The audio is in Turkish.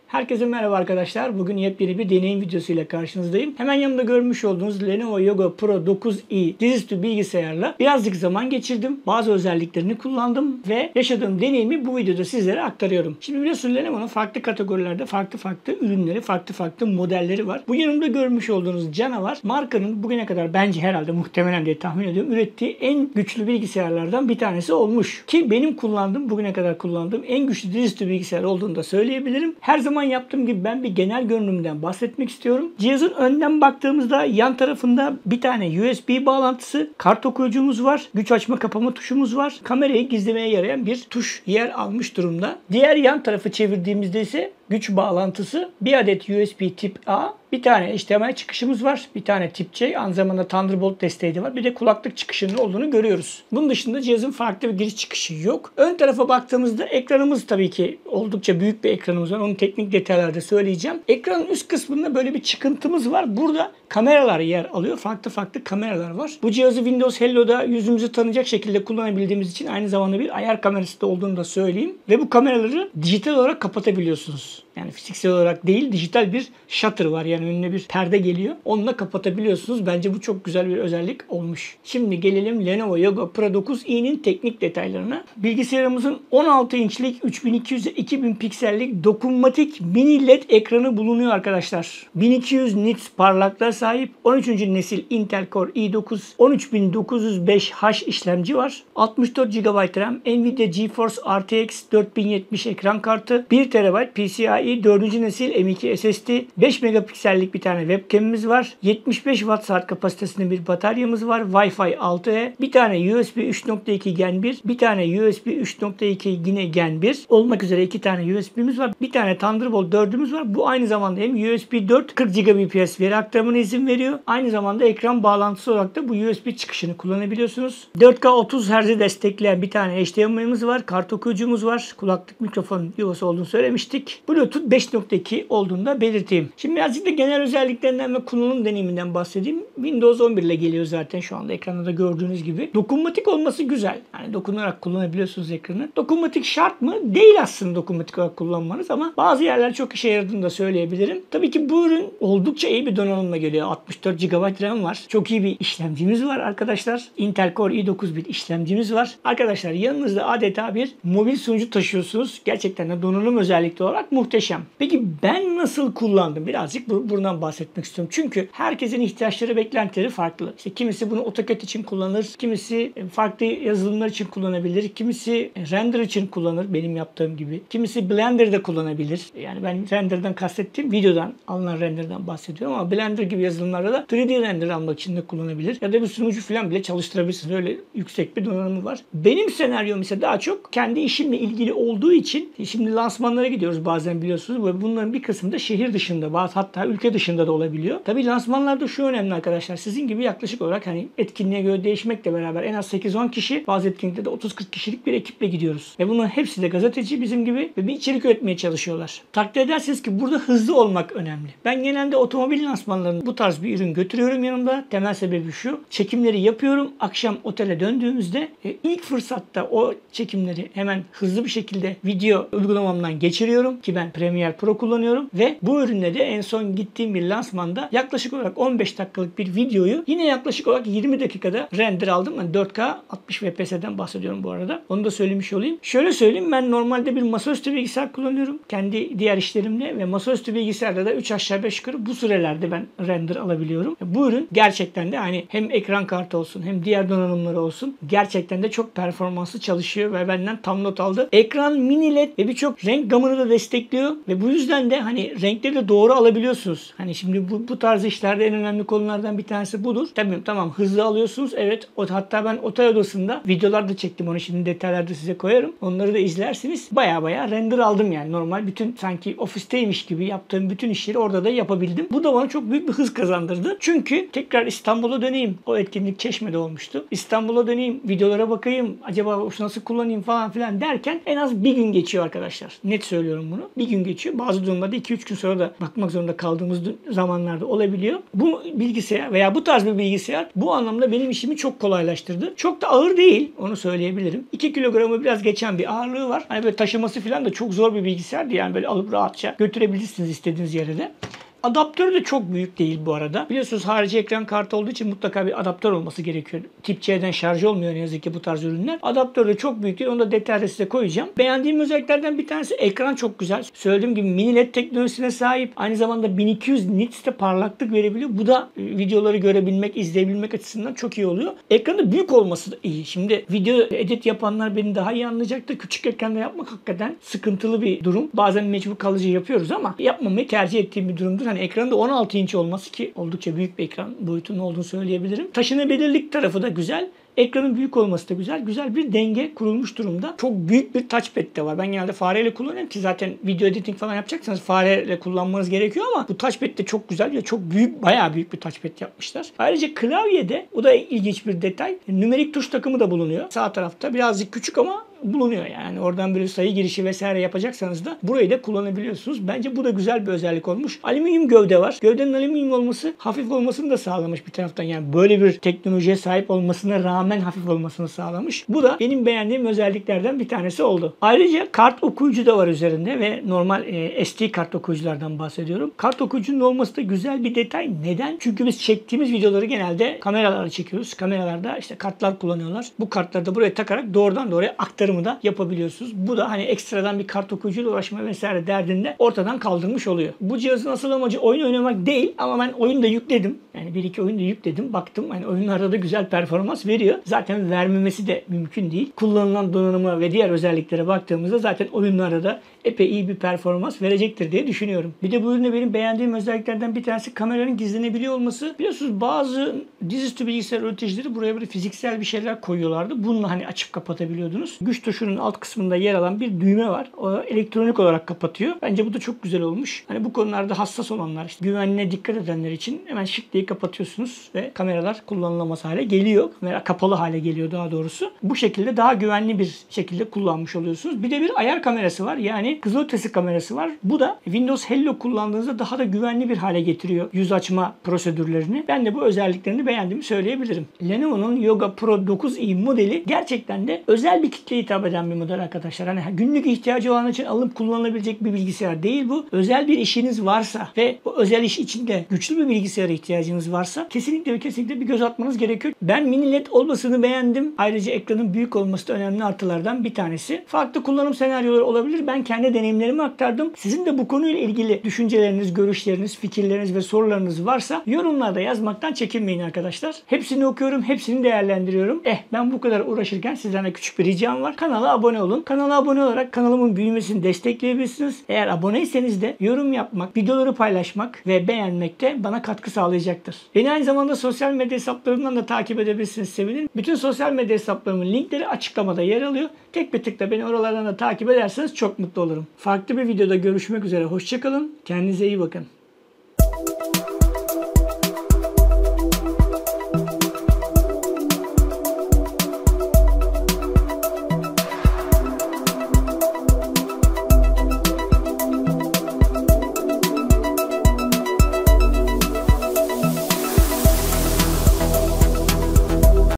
Herkese merhaba arkadaşlar. Bugün yepyeni bir deneyim videosuyla karşınızdayım. Hemen yanımda görmüş olduğunuz Lenovo Yoga Pro 9i dizüstü bilgisayarla birazcık zaman geçirdim. Bazı özelliklerini kullandım ve yaşadığım deneyimi bu videoda sizlere aktarıyorum. Şimdi biliyorsunuz Lenovo'nun farklı kategorilerde farklı ürünleri, farklı modelleri var. Bu yanımda görmüş olduğunuz canavar markanın bugüne kadar bence herhalde muhtemelen diye tahmin ediyorum ürettiği en güçlü bilgisayarlardan bir tanesi olmuş. Ki benim bugüne kadar kullandığım en güçlü dizüstü bilgisayar olduğunu da söyleyebilirim. Her zaman yaptığım gibi ben bir genel görünümden bahsetmek istiyorum. Cihazın önden baktığımızda yan tarafında bir tane USB bağlantısı, kart okuyucumuz var, güç açma kapama tuşumuz var. Kamerayı gizlemeye yarayan bir tuş yer almış durumda. Diğer yan tarafı çevirdiğimizde ise güç bağlantısı, bir adet USB tip A, bir tane HDMI çıkışımız var, bir tane tip C, aynı zamanda Thunderbolt desteği de var. Bir de kulaklık çıkışının olduğunu görüyoruz. Bunun dışında cihazın farklı bir giriş çıkışı yok. Ön tarafa baktığımızda ekranımız tabii ki oldukça büyük bir ekranımız var. Onu teknik detaylarda söyleyeceğim. Ekranın üst kısmında böyle bir çıkıntımız var. Burada kameralar yer alıyor. Farklı kameralar var. Bu cihazı Windows Hello'da yüzümüzü tanıyacak şekilde kullanabildiğimiz için aynı zamanda bir ayar kamerası da olduğunu da söyleyeyim. Ve bu kameraları dijital olarak kapatabiliyorsunuz. Yani fiziksel olarak değil, dijital bir shutter var. Yani önüne bir perde geliyor. Onunla kapatabiliyorsunuz. Bence bu çok güzel bir özellik olmuş. Şimdi gelelim Lenovo Yoga Pro 9i'nin teknik detaylarına. Bilgisayarımızın 16 inçlik 3200-2000 piksellik dokunmatik mini LED ekranı bulunuyor arkadaşlar. 1200 nits parlaklığa sahip 13. nesil Intel Core i9 13905H işlemci var. 64 GB RAM, Nvidia GeForce RTX 4070 ekran kartı, 1 TB PCIe 4. nesil M.2 SSD, 5 megapiksellik bir tane webcam'imiz var. 75 Watt saat kapasitesinde bir bataryamız var. Wi-Fi 6E, bir tane USB 3.2 Gen 1, bir tane USB 3.2 yine Gen 1 olmak üzere 2 tane USB'miz var. Bir tane Thunderbolt 4'ümüz var. Bu aynı zamanda hem USB 4 40 Gbps veri aktarımına izin veriyor. Aynı zamanda ekran bağlantısı olarak da bu USB çıkışını kullanabiliyorsunuz. 4K 30 Hz'i destekleyen bir tane HDMI'miz var. Kart okuyucumuz var. Kulaklık mikrofon yuvası olduğunu söylemiştik. Bluetooth 5.2 olduğunu da belirteyim. Şimdi birazcık da genel özelliklerinden ve kullanım deneyiminden bahsedeyim. Windows 11 ile geliyor zaten şu anda ekranda da gördüğünüz gibi. Dokunmatik olması güzel. Yani dokunarak kullanabiliyorsunuz ekranı. Dokunmatik şart mı? Değil aslında dokunmatik olarak kullanmanız ama bazı yerler çok işe yaradığını da söyleyebilirim. Tabii ki bu ürün oldukça iyi bir donanımla geliyor. 64 GB RAM var. Çok iyi bir işlemcimiz var arkadaşlar. Intel Core i9 bir işlemcimiz var. Arkadaşlar yanınızda adeta bir mobil sunucu taşıyorsunuz. Gerçekten de donanım özellikleri olarak muhteşem. Peki ben nasıl kullandım? Birazcık buradan bahsetmek istiyorum. Çünkü herkesin ihtiyaçları, beklentileri farklı. İşte kimisi bunu AutoCAD için kullanır, kimisi farklı yazılımlar için kullanabilir, kimisi render için kullanır benim yaptığım gibi. Kimisi Blender'da kullanabilir. Yani ben render'dan kastettiğim videodan alınan render'dan bahsediyorum ama Blender gibi yazılımlarda da 3D render almak için de kullanabilir. Ya da bir sunucu falan bile çalıştırabilirsiniz. Öyle yüksek bir donanımı var. Benim senaryom ise daha çok kendi işimle ilgili olduğu için şimdi lansmanlara gidiyoruz bazen biliyorsunuz ve bunların bir kısmı da şehir dışında, bazı hatta ülke dışında da olabiliyor. Tabii lansmanlarda şu önemli arkadaşlar. Sizin gibi yaklaşık olarak hani etkinliğe göre değişmekle beraber en az 8-10 kişi, bazı etkinliklerde 30-40 kişilik bir ekiple gidiyoruz. Ve bunların hepsi de gazeteci bizim gibi ve bir içerik üretmeye çalışıyorlar. Takdir edersiniz ki burada hızlı olmak önemli. Ben genelde otomobil lansmanlarında bu tarz bir ürün götürüyorum yanımda. Temel sebebi şu. Çekimleri yapıyorum. Akşam otele döndüğümüzde ilk fırsatta o çekimleri hemen hızlı bir şekilde video uygulamamdan geçiriyorum ki ben Premiere Pro kullanıyorum ve bu ürünle de en son gittiğim bir lansmanda yaklaşık olarak 15 dakikalık bir videoyu yine yaklaşık olarak 20 dakikada render aldım. Yani 4K 60 FPS'den bahsediyorum bu arada. Onu da söylemiş olayım. Şöyle söyleyeyim, ben normalde bir masaüstü bilgisayar kullanıyorum. Kendi diğer işlerimle ve masaüstü bilgisayarda da 3 aşağı 5 yukarı bu sürelerde ben render alabiliyorum. Bu ürün gerçekten de hani hem ekran kartı olsun hem diğer donanımları olsun gerçekten de çok performanslı çalışıyor ve benden tam not aldı. Ekran mini LED ve birçok renk gamını da destekliyor ve bu yüzden de hani renkleri de doğru alabiliyorsunuz. Hani şimdi bu tarz işlerde en önemli konulardan bir tanesi budur. Tabii tamam, hızlı alıyorsunuz. Evet. Hatta ben otel odasında videolar da çektim. Onu şimdi detaylarda size koyarım. Onları da izlersiniz. Baya render aldım yani. Normal bütün sanki ofisteymiş gibi yaptığım bütün işleri orada da yapabildim. Bu da bana çok büyük bir hız kazandırdı. Çünkü tekrar İstanbul'a döneyim. O etkinlik Çeşme'de olmuştu. İstanbul'a döneyim. Videolara bakayım. Acaba nasıl kullanayım falan filan derken en az bir gün geçiyor arkadaşlar. Net söylüyorum bunu. Bir gün gün geçiyor. Bazı durumlarda 2-3 gün sonra da bakmak zorunda kaldığımız zamanlarda olabiliyor. Bu bilgisayar veya bu tarz bir bilgisayar bu anlamda benim işimi çok kolaylaştırdı. Çok da ağır değil. Onu söyleyebilirim. 2 kilogramı biraz geçen bir ağırlığı var. Hani böyle taşıması falan da çok zor bir bilgisayardı. Yani böyle alıp rahatça götürebilirsiniz istediğiniz yere de. Adaptörü de çok büyük değil bu arada. Biliyorsunuz harici ekran kartı olduğu için mutlaka bir adaptör olması gerekiyor. Tip C'den şarj olmuyor ne yazık ki bu tarz ürünler. Adaptör de çok büyük değil. Onu da detaylı size koyacağım. Beğendiğim özelliklerden bir tanesi ekran çok güzel. Söylediğim gibi mini LED teknolojisine sahip. Aynı zamanda 1200 nits'te parlaklık verebiliyor. Bu da videoları görebilmek, izleyebilmek açısından çok iyi oluyor. Ekranı büyük olması da iyi. Şimdi video edit yapanlar beni daha iyi anlayacaktır. Küçük ekranda yapmak hakikaten sıkıntılı bir durum. Bazen mecbur kalıcı yapıyoruz ama yapmamayı tercih ettiğim bir durumdur. Hani ekranda 16 inç olması ki oldukça büyük bir ekran boyutunun olduğunu söyleyebilirim. Taşınabilirlik tarafı da güzel. Ekranın büyük olması da güzel. Güzel bir denge kurulmuş durumda. Çok büyük bir touchpad de var. Ben genelde fareyle kullanıyorum ki zaten video editing falan yapacaksanız fareyle kullanmanız gerekiyor ama bu touchpad de çok güzel ve çok büyük, bayağı büyük bir touchpad yapmışlar. Ayrıca klavyede, o da ilginç bir detay, nümerik tuş takımı da bulunuyor. Sağ tarafta birazcık küçük ama bulunuyor yani. Oradan böyle sayı girişi vesaire yapacaksanız da burayı da kullanabiliyorsunuz. Bence bu da güzel bir özellik olmuş. Alüminyum gövde var. Gövdenin alüminyum olması hafif olmasını da sağlamış bir taraftan. Yani böyle bir teknolojiye sahip olmasına rağmen hafif olmasını sağlamış. Bu da benim beğendiğim özelliklerden bir tanesi oldu. Ayrıca kart okuyucu da var üzerinde ve normal SD kart okuyuculardan bahsediyorum. Kart okuyucunun olması da güzel bir detay. Neden? Çünkü biz çektiğimiz videoları genelde kameralarla çekiyoruz. Kameralarda işte kartlar kullanıyorlar. Bu kartları da buraya takarak doğrudan doğruya aktarımı da yapabiliyorsunuz. Bu da hani ekstradan bir kart okuyucuyla uğraşma vesaire derdinde ortadan kaldırmış oluyor. Bu cihazın asıl amacı oyun oynamak değil ama ben oyun da yükledim. Yani 1-2 oyun da yükledim. Baktım hani oyunlarda da güzel performans veriyor. Zaten vermemesi de mümkün değil. Kullanılan donanıma ve diğer özelliklere baktığımızda zaten oyunlarda da epey iyi bir performans verecektir diye düşünüyorum. Bir de bu üründe benim beğendiğim özelliklerden bir tanesi kameranın gizlenebiliyor olması. Biliyorsunuz bazı dizüstü bilgisayar üreticileri buraya böyle fiziksel bir şeyler koyuyorlardı. Bununla hani açıp kapatabiliyordunuz. Güç tuşunun alt kısmında yer alan bir düğme var. O elektronik olarak kapatıyor. Bence bu da çok güzel olmuş. Hani bu konularda hassas olanlar, işte güvenliğine dikkat edenler için hemen şık diye kapatıyorsunuz ve kameralar kullanılamaz hale geliyor. Kamera kapalı hale geliyor daha doğrusu. Bu şekilde daha güvenli bir şekilde kullanmış oluyorsunuz. Bir de bir ayar kamerası var. Yani kızılötesi kamerası var. Bu da Windows Hello kullandığınızda daha da güvenli bir hale getiriyor yüz açma prosedürlerini. Ben de bu özelliklerini beğendiğimi söyleyebilirim. Lenovo'nun Yoga Pro 9i modeli gerçekten de özel bir kitleye hitap eden bir model arkadaşlar. Hani günlük ihtiyacı olan için alınıp kullanılabilecek bir bilgisayar değil bu. Özel bir işiniz varsa ve o özel iş içinde güçlü bir bilgisayara ihtiyacınız varsa kesinlikle ve kesinlikle bir göz atmanız gerekiyor. Ben mini LED olmasını beğendim. Ayrıca ekranın büyük olması da önemli artılardan bir tanesi. Farklı kullanım senaryoları olabilir. Ben kendi deneyimlerimi aktardım. Sizin de bu konuyla ilgili düşünceleriniz, görüşleriniz, fikirleriniz ve sorularınız varsa yorumlarda yazmaktan çekinmeyin arkadaşlar. Hepsini okuyorum, hepsini değerlendiriyorum. Ben bu kadar uğraşırken sizden de küçük bir ricam var. Kanala abone olun. Kanala abone olarak kanalımın büyümesini destekleyebilirsiniz. Eğer aboneyseniz de yorum yapmak, videoları paylaşmak ve beğenmek de bana katkı sağlayacaktır. Beni aynı zamanda sosyal medya hesaplarımdan da takip edebilirsiniz, sevinirim. Bütün sosyal medya hesaplarımın linkleri açıklamada yer alıyor. Tek bir tıkla beni oralardan da takip ederseniz çok mutlu olurum. Farklı bir videoda görüşmek üzere. Hoşça kalın. Kendinize iyi bakın.